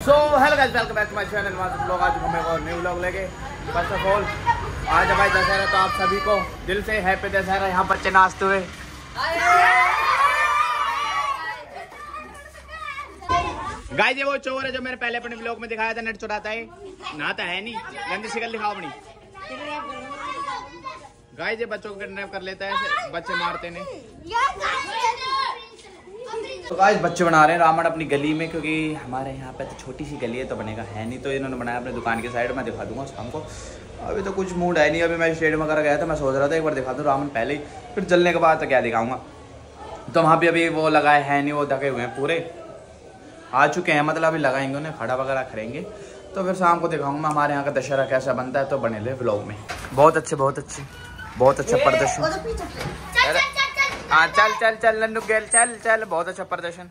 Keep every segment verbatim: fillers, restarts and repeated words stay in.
So hello guys, welcome back to my channel. लोग आज हमें और न्यू व्लॉग लेके फर्स्ट ऑफ ऑल आज हमारे दशहरा, तो आप सभी को दिल से हैप्पी दशहरा। यहाँ बच्चे नाचते हुए गाइस, ये वो चोर है जो मैंने पहले अपने व्लॉग में दिखाया था, नेट चुराता है, नहाता है नहीं, गंदी शिकल दिखाओ अपनी। गाइस ये बच्चों को किडनैप कर लेता है, बच्चे मारते नहीं। तो गाइस बच्चे बना रहे हैं रावण अपनी गली में, क्योंकि हमारे यहाँ पे तो छोटी सी गली है तो बनेगा है नहीं, तो इन्होंने बनाया अपने दुकान के साइड में। दिखा दूंगा शाम को, अभी तो कुछ मूड है नहीं। अभी मैं स्टेडियम वगैरह गया था, मैं सोच रहा था एक बार दिखा दूँ रावण पहले ही, फिर जलने के बाद तो क्या दिखाऊंगा। तो वहाँ पे अभी वो लगाए है नहीं, वो ढके हुए हैं, पूरे आ चुके हैं, मतलब अभी लगाएंगे उन्हें, खड़ा वगैरह करेंगे, तो फिर शाम को दिखाऊंगा हमारे यहाँ का दशहरा कैसा बनता है। तो बने ले व्लॉग में। बहुत अच्छे बहुत अच्छे बहुत अच्छा प्रदर्शन। हाँ चल चल चल नन्नू गेल, चल चल, बहुत अच्छा प्रदर्शन।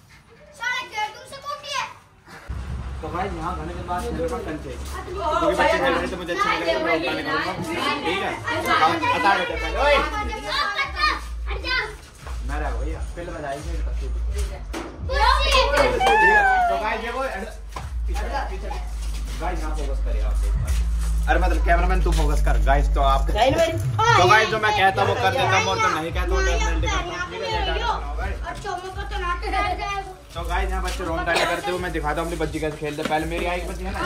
तो भाई यहाँ घने के बाद मेरे पास कंचे, क्योंकि बच्चे खेल रहे थे, मुझे अच्छा नहीं लगा, मैं उठाने करूँगा, ठीक है। हटा देते हैं पहले, ओए मैं रहा भैया, पहले बजाएंगे ठीक है। तो गाइस देखो पीछे गाइस, यहाँ फोकस करिए आप एक बार। अरे मतलब कैमरामैन तू फोकस कर गाइस। तो आप तो गाइस जो मैं कहता हूँ वो कर देता हूँ, और जो नहीं कहता हूँ डेफिनेटली करता हूँ। तो गाइस यहाँ बच्चे रोन डाले करते हुए मैं दिखाता हूँ अपनी बच्ची कैसे खेलते। पहले मेरी आई बच्ची है ना,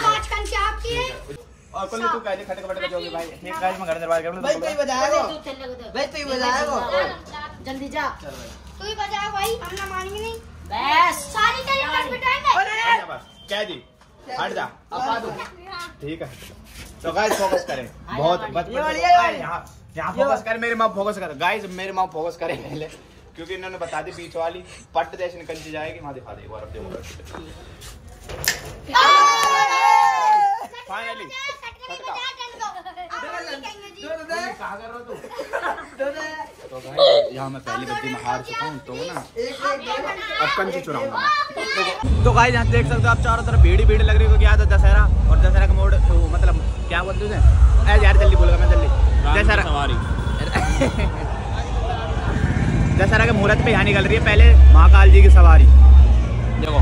और कुल तू कैसे खटे खटे जाओगे भाई। एक गाइस मैं घर दरबार करूँ, भाई तू ही बजाएगा, भाई तू ही बजाएगा, जल्दी जा, तू ही बजा भाई, हम ना मानेंगे नहीं। बस सारी तरीके बिठाएंगे। बस क्या जी, हट जा अब दो, ठीक है। तो गाइस फोकस करें, बहुत बचपन यहाँ यहाँ फोकस कर, मेरे माँ फोकस कर गाइस, मेरे माँ फोकस करें पहले, क्योंकि इन्होंने बता दी बीच वाली पट जैसे निकल जाएगी। वहाँ दिखा दे एक बार, अब देखो फाइनली तो गाइस यहाँ मैं पहली बच्ची में हार चुका हूँ, तो ना अब कंची चुराऊंगा। तो गाइस यहाँ देख सकते हो आप, चारों तरफ भीड़ ही भीड़ लग रही है, क्योंकि यहाँ तो दशहरा और दशहरा का मोड, तो मतलब क्या बोलते हैं ऐसे यार, जल्दी बोलेगा मैं, जल्दी दशहरा सवारी दशहरा के मुहूर्त पे यहाँ निकल रही है पहले महाकाल जी की सवारी। देखो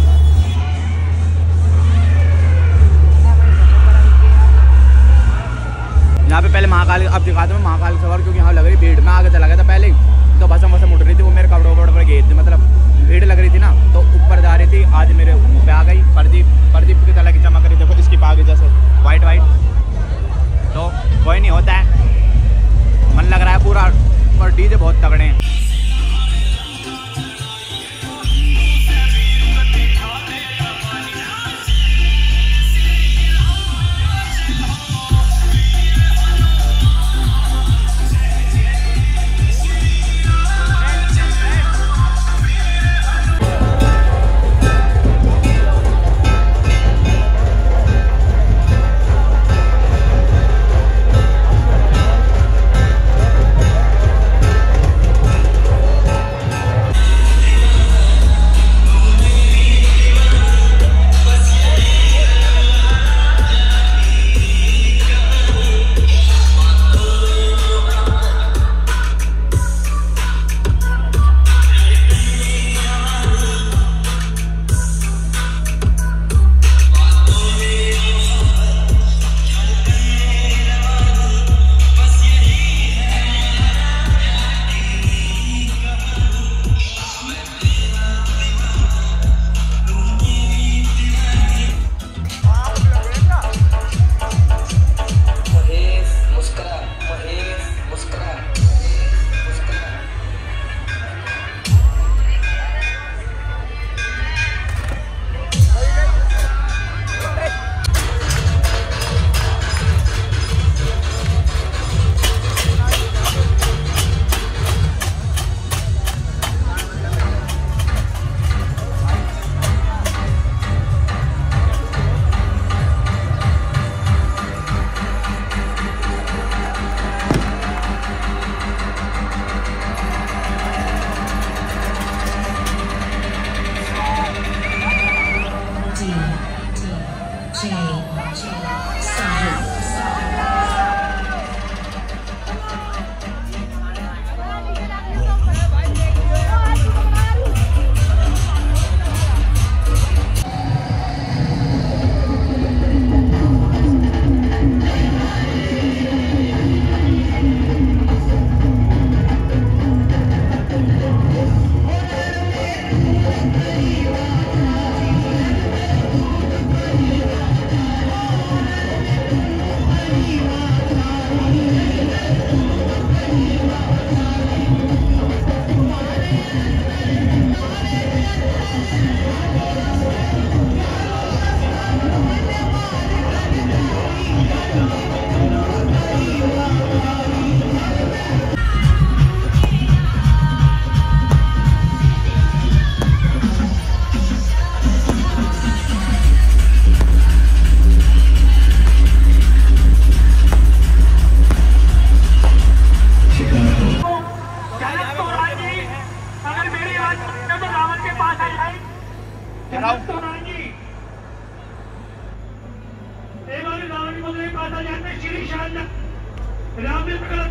यहाँ पे पहले महाकाल, अब दिखाता हूँ महाकाल की सवारी, क्योंकि यहाँ लग रही भीड़। मैं आगे चला गया था पहले ही, तो भसम भसम उठ रही थी, वो मेरे कपड़ों वपड़ों पर गई थी, मतलब भीड़ लग रही थी ना, तो ऊपर जा रही थी। आज मेरे मुँह पे आ गई प्रदीप, प्रदीप की तरह की चमक रही, देखो इसकी पागे जैसे वाइट वाइट। तो कोई नहीं, होता है, मन लग रहा है पूरा, और डीजे बहुत तगड़े हैं।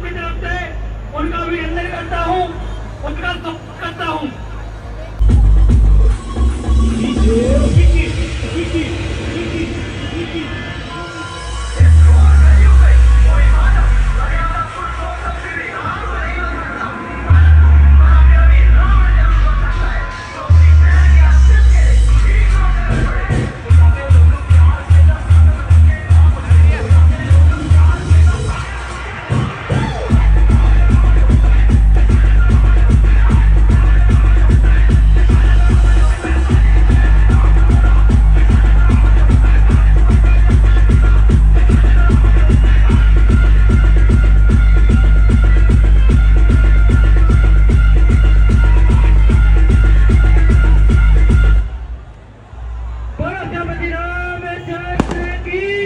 की तरफ से उनका अभिनंदन करता हूँ, उनका स्वागत करता हूँ। रामचंद्र की